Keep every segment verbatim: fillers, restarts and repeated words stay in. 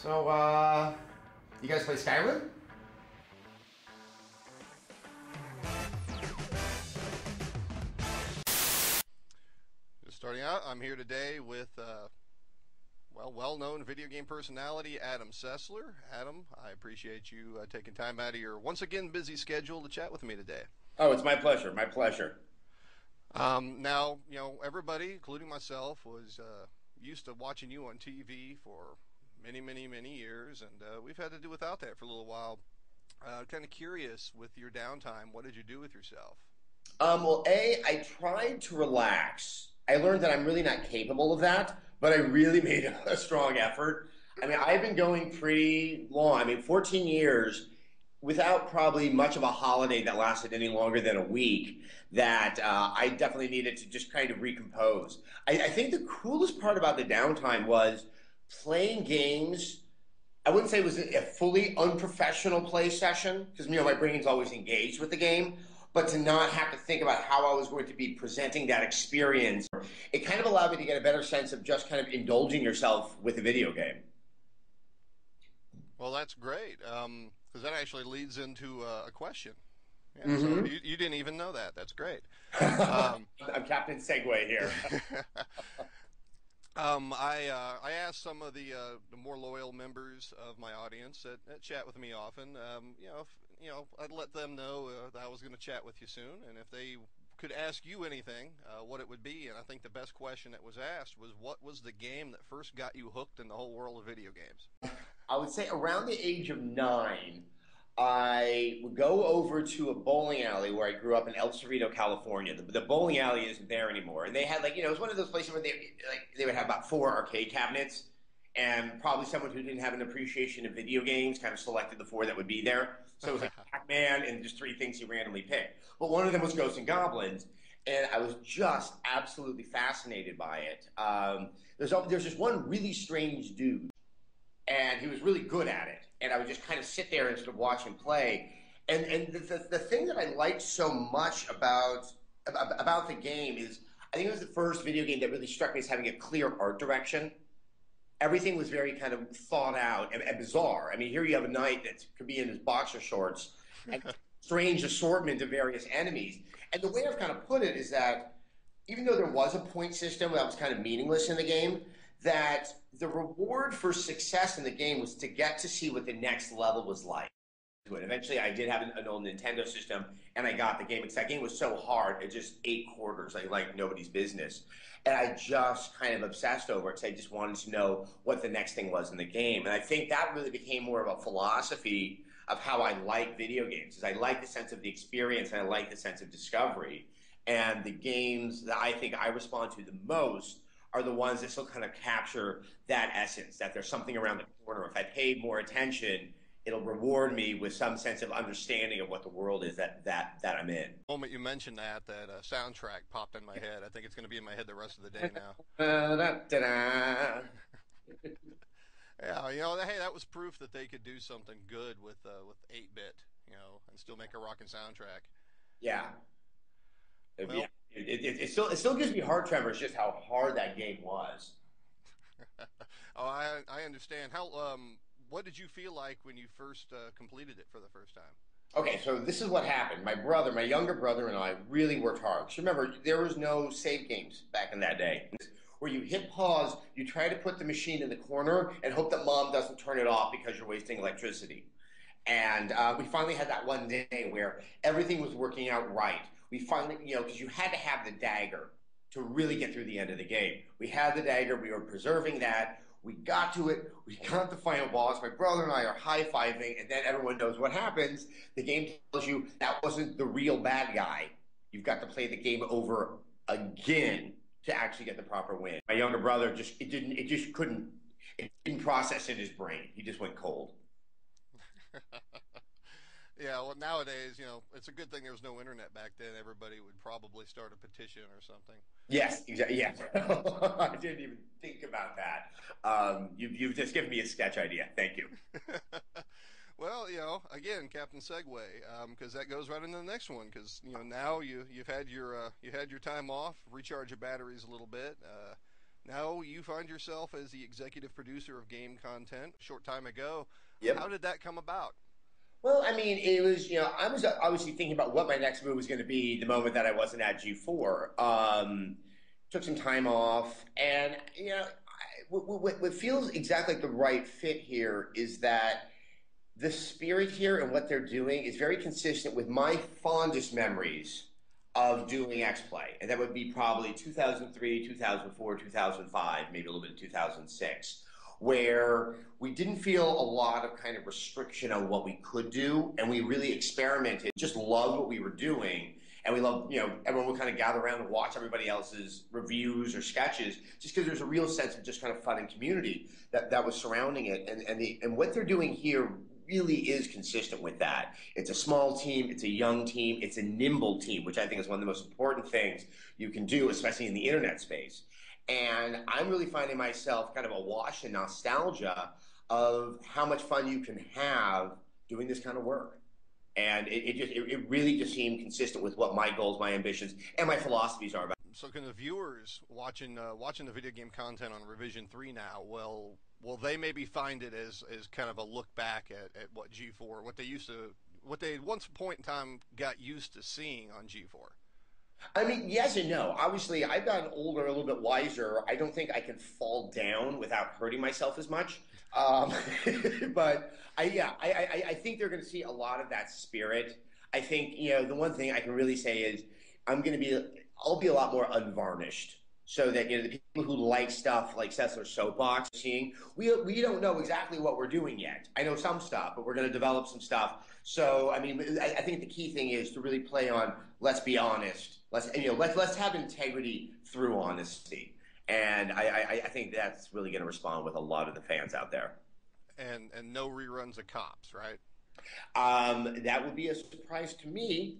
So, uh, you guys play Skyrim? Just starting out, I'm here today with, uh, well, well-known video game personality Adam Sessler. Adam, I appreciate you uh, taking time out of your once again busy schedule to chat with me today. Oh, it's my pleasure. My pleasure. Um, now, you know, everybody, including myself, was uh, used to watching you on T V for many, many, many years, and uh, we've had to do without that for a little while. Uh, kind of curious, with your downtime, what did you do with yourself? Um, well, A, I tried to relax. I learned that I'm really not capable of that, but I really made a strong effort. I mean, I've been going pretty long. I mean, fourteen years without probably much of a holiday that lasted any longer than a week, that uh, I definitely needed to just kind of recompose. I, I think the coolest part about the downtime was playing games. I wouldn't say it was a fully unprofessional play session because, you know, my brain's always engaged with the game, but to not have to think about how I was going to be presenting that experience, it kind of allowed me to get a better sense of just kind of indulging yourself with a video game. Well, that's great, because um, that actually leads into uh, a question. Yeah, Mm-hmm. so you, you didn't even know that. That's great. Um, I'm Captain Segway here. um, I uh, I asked some of the, uh, the more loyal members of my audience that, that chat with me often. Um, you know, if, you know, I'd let them know uh, that I was going to chat with you soon, and if they could ask you anything, uh, what it would be. And I think the best question that was asked was, what was the game that first got you hooked in the whole world of video games? I would say around the age of nine, I would go over to a bowling alley where I grew up in El Cerrito, California. The, the bowling alley isn't there anymore, and they had, like, you know, it was one of those places where they like they would have about four arcade cabinets, and probably someone who didn't have an appreciation of video games kind of selected the four that would be there. So it was like Pac-Man and just three things he randomly picked. But one of them was Ghosts and Goblins, and I was just absolutely fascinated by it. Um, there's there's just one really strange dude, and he was really good at it. And I would just kind of sit there and sort of watch him play. And and the, the, the thing that I liked so much about about the game is, I think it was the first video game that really struck me as having a clear art direction. Everything was very kind of thought out and, and bizarre. I mean, here you have a knight that could be in his boxer shorts, and strange assortment of various enemies. And the way I've kind of put it is that even though there was a point system that was kind of meaningless in the game, that the reward for success in the game was to get to see what the next level was like. Eventually, I did have an, an old Nintendo system, and I got the game, because that game was so hard, it just ate quarters, like, like nobody's business. And I just kind of obsessed over it, because I just wanted to know what the next thing was in the game. And I think that really became more of a philosophy of how I like video games, is I like the sense of the experience, and I like the sense of discovery. And the games that I think I respond to the most are the ones that still kind of capture that essence, that there's something around the corner. If I paid more attention, it'll reward me with some sense of understanding of what the world is that that that I'm in. The moment you mentioned that, that uh, soundtrack popped in my head. I think it's going to be in my head the rest of the day now. Da-da-da-da. Yeah, you know, hey, that was proof that they could do something good with uh, with eight bit, you know, and still make a rockin' soundtrack. Yeah. Well, yeah. It, it, it still it still gives me heart tremors just how hard that game was. oh, I I understand. How um, what did you feel like when you first uh, completed it for the first time? Okay, so this is what happened. My brother, my younger brother, and I really worked hard. So remember, there was no save games back in that day, where you hit pause, you try to put the machine in the corner, and hope that mom doesn't turn it off because you're wasting electricity. And uh, we finally had that one day where everything was working out right. We finally, you know, because you had to have the dagger to really get through the end of the game. We had the dagger, we were preserving that, we got to it, we got the final boss, my brother and I are high-fiving, and then everyone knows what happens. The game tells you that wasn't the real bad guy. You've got to play the game over again to actually get the proper win. My younger brother just, it didn't, it just couldn't, it didn't process in his brain. He just went cold. Yeah, well, nowadays, you know, it's a good thing there was no internet back then. Everybody would probably start a petition or something. Yes, exactly. Yes. I didn't even think about that. Um, you, you've just given me a sketch idea. Thank you. Well, you know, again, Captain Segway, because um, that goes right into the next one. Because you know, now you you've had your uh, you had your time off, recharge your batteries a little bit. Uh, Now you find yourself as the executive producer of game content a short time ago. Yep. How did that come about? Well, I mean, it was, you know, I was obviously thinking about what my next move was going to be the moment that I wasn't at G four. Um, took some time off, and, you know, I, what, what, what feels exactly like the right fit here is that the spirit here and what they're doing is very consistent with my fondest memories of doing X Play. And that would be probably two thousand three, two thousand four, two thousand five, maybe a little bit of two thousand six, where we didn't feel a lot of kind of restriction on what we could do. And we really experimented, just loved what we were doing. And we love, you know, everyone would kind of gather around and watch everybody else's reviews or sketches, just because there's a real sense of just kind of fun and community that, that was surrounding it. And, and, the, and what they're doing here really is consistent with that. It's a small team, it's a young team, it's a nimble team, which I think is one of the most important things you can do, especially in the internet space. And I'm really finding myself kind of awash in nostalgia of how much fun you can have doing this kind of work. And it, it just it, it really just seemed consistent with what my goals, my ambitions, and my philosophies are about. So can the viewers watching uh, watching the video game content on Revision three now, well, will they maybe find it as, as kind of a look back at, at what G four, what they used to, what they at once point in time got used to seeing on G four? I mean, yes and no. Obviously, I've gotten older, a little bit wiser. I don't think I can fall down without hurting myself as much. Um, but I, yeah, I, I, I think they're going to see a lot of that spirit. I think, you know, the one thing I can really say is I'm going to be, I'll be a lot more unvarnished. So that, you know, the people who like stuff like Sessler Soapbox, seeing, we, we don't know exactly what we're doing yet. I know some stuff, but we're going to develop some stuff. So, I mean, I, I think the key thing is to really play on, let's be honest. Let's, you know, let's, let's have integrity through honesty. And I, I, I think that's really going to respond with a lot of the fans out there. And, and no reruns of Cops, right? Um, that would be a surprise to me.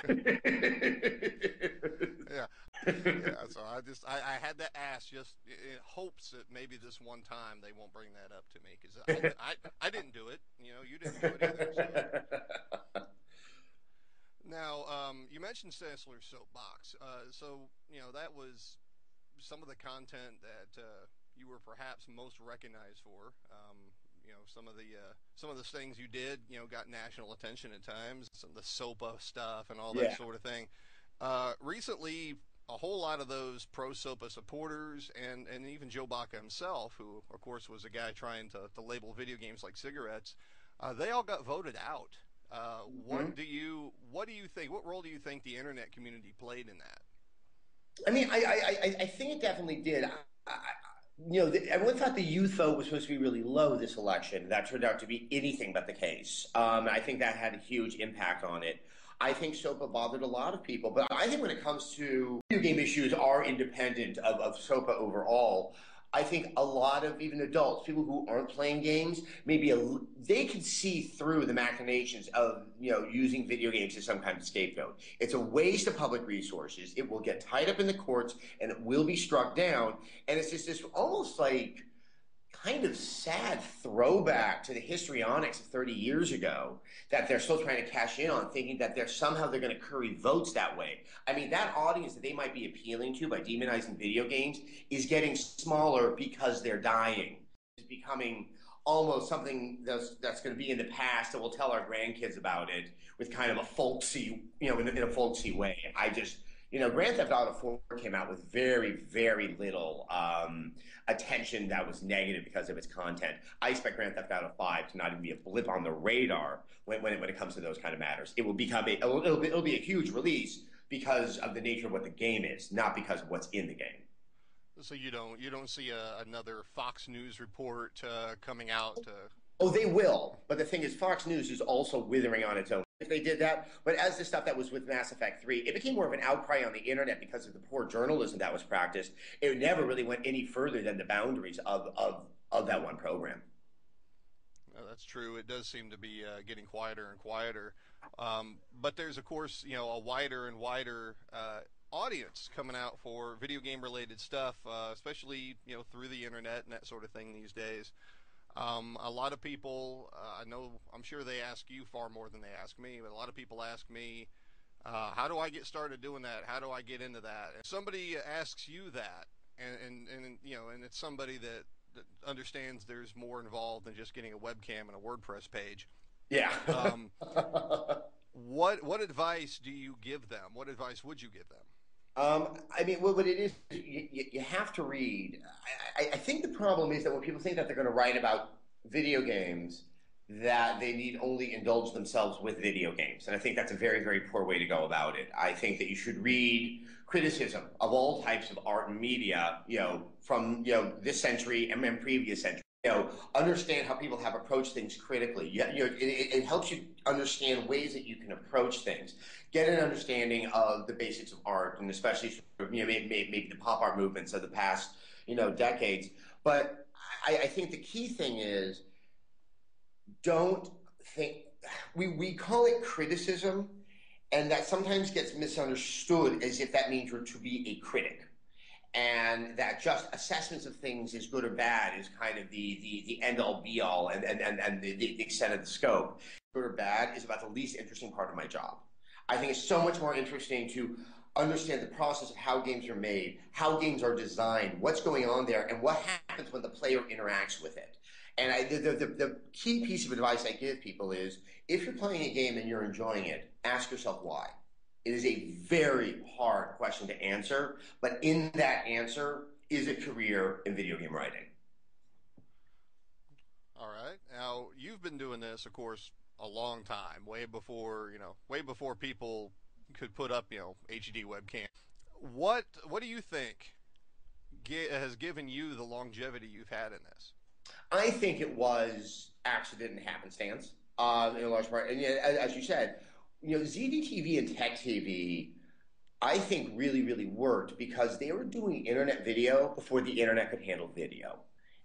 Yeah. Yeah, so I just I, I had to ask just in hopes that maybe this one time they won't bring that up to me, because I, I I didn't do it. You know, you didn't do it either. So. Now, um, you mentioned Sessler Soapbox. Uh, so you know that was some of the content that uh, you were perhaps most recognized for. Um, you know, some of the uh, some of the things you did, you know, got national attention at times. Some of the SOPA stuff and all that Yeah. sort of thing. Uh, recently, a whole lot of those pro SOPA supporters, and, and even Joe Baca himself, who of course was a guy trying to, to label video games like cigarettes, uh, they all got voted out. Uh, what Mm-hmm. do you what do you think? What role do you think the internet community played in that? I mean, I, I, I, I think it definitely did. I, I, you know, the, everyone thought the youth vote was supposed to be really low this election. That turned out to be anything but the case. Um, I think that had a huge impact on it. I think SOPA bothered a lot of people, but I think when it comes to video game issues are independent of, of SOPA overall. I think a lot of even adults, people who aren't playing games, maybe a, they can see through the machinations of, you know, using video games as some kind of scapegoat. It's a waste of public resources. It will get tied up in the courts and it will be struck down. And it's just this almost like kind of sad throwback to the histrionics of thirty years ago that they're still trying to cash in on, thinking that they're somehow they're going to curry votes that way. I mean, that audience that they might be appealing to by demonizing video games is getting smaller because they're dying. It's becoming almost something that's, that's going to be in the past that we'll tell our grandkids about it with kind of a folksy, you know, in a, in a folksy way. I just, you know, Grand Theft Auto four came out with very, very little um, attention that was negative because of its content. I expect Grand Theft Auto five to not even be a blip on the radar when, when, it, when it comes to those kind of matters. It will become a, it'll, it'll, be, it'll be a huge release because of the nature of what the game is, not because of what's in the game. So you don't you don't see a, another Fox News report uh, coming out? Uh... Oh, they will. But the thing is, Fox News is also withering on its own if they did that. But as the stuff that was with Mass Effect three, it became more of an outcry on the internet because of the poor journalism that was practiced. It never really went any further than the boundaries of, of, of that one program. No, that's true. It does seem to be uh, getting quieter and quieter. Um, but there's, of course, you know, a wider and wider uh, audience coming out for video game related stuff, uh, especially, you know, through the internet and that sort of thing these days. Um, a lot of people, uh, I know, I'm sure they ask you far more than they ask me, but a lot of people ask me, uh, how do I get started doing that? How do I get into that? If somebody asks you that, and, and, and you know, and it's somebody that, that understands there's more involved than just getting a webcam and a WordPress page. Yeah. um, what what advice do you give them? What advice would you give them? Um, I mean, what, what it is, you, you have to read. I, I, I think the problem is that when people think that they're going to write about video games, that they need only indulge themselves with video games. And I think that's a very, very poor way to go about it. I think that you should read criticism of all types of art and media, you know, from, you know, this century and then previous century. You know, understand how people have approached things critically. You, you know, it, it helps you understand ways that you can approach things. Get an understanding of the basics of art, and especially, you know, maybe, maybe the pop art movements of the past, you know, decades. But I, I think the key thing is, don't think, we, we call it criticism, and that sometimes gets misunderstood as if that means you're to be a critic. And that just assessments of things is good or bad is kind of the, the, the end-all be-all and, and, and, and the, the extent of the scope. Good or bad is about the least interesting part of my job. I think it's so much more interesting to understand the process of how games are made, how games are designed, what's going on there, and what happens when the player interacts with it. And I, the, the, the key piece of advice I give people is, if you're playing a game and you're enjoying it, ask yourself why. It is a very hard question to answer, but in that answer is a career in video game writing. All right. Now, you've been doing this, of course, a long time, way before, you know, way before people could put up, you know, H D webcam. What what do you think has given you the longevity you've had in this? I think it was accident and happenstance, uh, in a large part. And yeah, as, as you said, you know, Z D T V and Tech T V, I think really, really worked because they were doing internet video before the internet could handle video.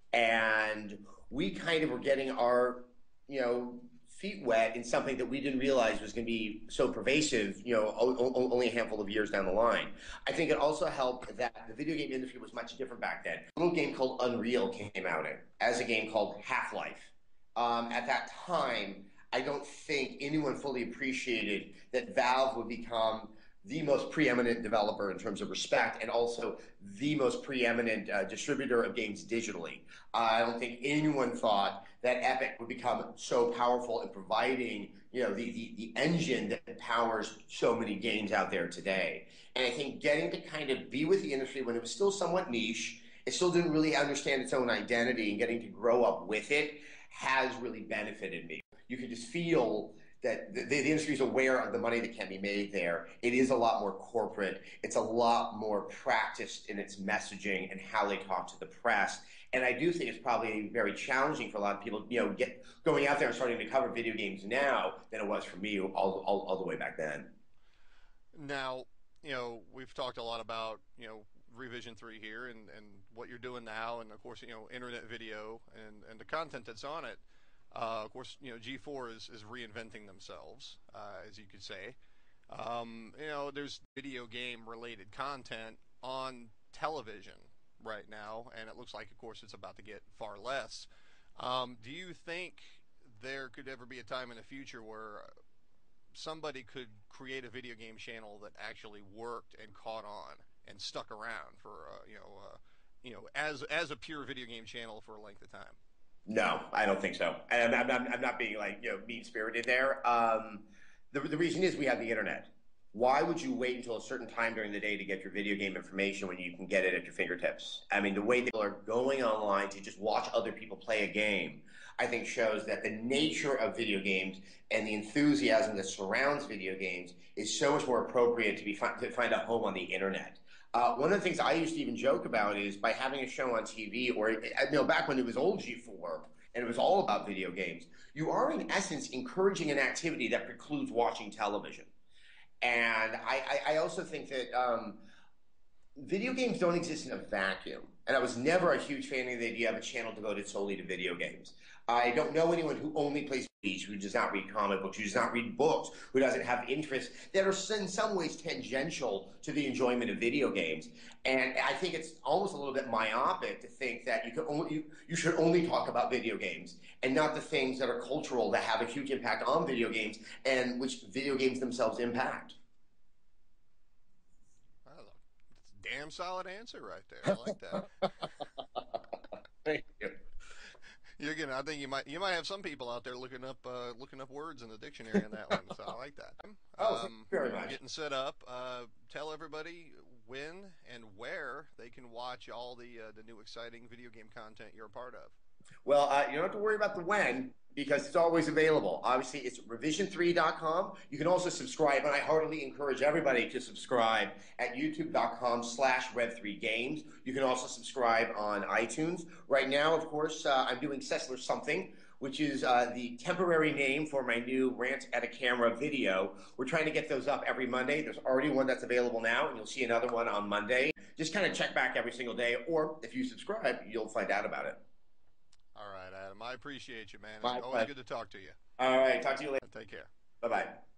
And we kind of were getting our, you know, feet wet in something that we didn't realize was going to be so pervasive, you know, only a handful of years down the line. I think it also helped that the video game industry was much different back then. A little game called Unreal came out in, as a game called Half-Life. Um, at that time, I don't think anyone fully appreciated that Valve would become the most preeminent developer in terms of respect and also the most preeminent uh, distributor of games digitally. Uh, I don't think anyone thought that Epic would become so powerful in providing, you know, the, the, the engine that powers so many games out there today. And I think getting to kind of be with the industry when it was still somewhat niche, it still didn't really understand its own identity, and getting to grow up with it has really benefited me. You can just feel that the, the industry is aware of the money that can be made there. It is a lot more corporate. It's a lot more practiced in its messaging and how they talk to the press. And I do think it's probably very challenging for a lot of people, you know, get going out there and starting to cover video games now than it was for me all, all, all the way back then. Now, you know, we've talked a lot about, you know, Revision three here and, and what you're doing now, and of course, you know, internet video and, and the content that's on it. Uh, of course, you know, G four is, is reinventing themselves, uh, as you could say. Um, you know, there's video game related content on television right now, and it looks like, of course, it's about to get far less. Um, do you think there could ever be a time in the future where somebody could create a video game channel that actually worked and caught on and stuck around for, uh, you know, uh, you know, as as a pure video game channel for a length of time? No, I don't think so. And I'm, I'm, I'm not being like, you know, mean-spirited there. Um, the, the reason is we have the internet. Why would you wait until a certain time during the day to get your video game information when you can get it at your fingertips? I mean, the way people are going online to just watch other people play a game, I think shows that the nature of video games and the enthusiasm that surrounds video games is so much more appropriate to be to find a home on the internet. Uh, one of the things I used to even joke about is by having a show on T V, or, you know, back when it was old G four and it was all about video games, you are in essence encouraging an activity that precludes watching television. And I, I, I also think that um, video games don't exist in a vacuum. And I was never a huge fan of the idea of a channel devoted solely to video games. I don't know anyone who only plays movies, who does not read comic books, who does not read books, who doesn't have interests that are in some ways tangential to the enjoyment of video games. And I think it's almost a little bit myopic to think that you, can only, you, you should only talk about video games and not the things that are cultural that have a huge impact on video games and which video games themselves impact. Well, it's damn solid answer right there. I like that. Thank you. You're gonna. I think you might. You might have some people out there looking up, uh, looking up words in the dictionary on that one. So I like that. Oh, thank you Um, very much. Getting set up. Uh, tell everybody when and where they can watch all the uh, the new exciting video game content you're a part of. Well, uh, you don't have to worry about the when because it's always available. Obviously, it's revision three dot com. You can also subscribe, and I heartily encourage everybody to subscribe at youtube dot com slash rev three games. You can also subscribe on iTunes. Right now, of course, uh, I'm doing Sessler Something, which is uh, the temporary name for my new Rant at a Camera video. We're trying to get those up every Monday. There's already one that's available now, and you'll see another one on Monday. Just kind of check back every single day, or if you subscribe, you'll find out about it. All right, Adam. I appreciate you, man. My It's always pleasure. good to talk to you. All right, talk to you later. Take care. Bye-bye.